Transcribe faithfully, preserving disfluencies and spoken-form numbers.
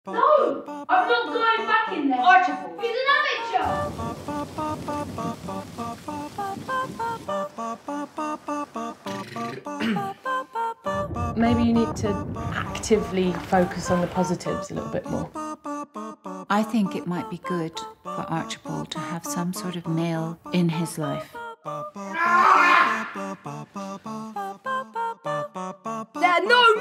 No! I'm not going back in there! Archibald! He's an amateur! Maybe you need to actively focus on the positives a little bit more. I think it might be good for Archibald to have some sort of male in his life. There are no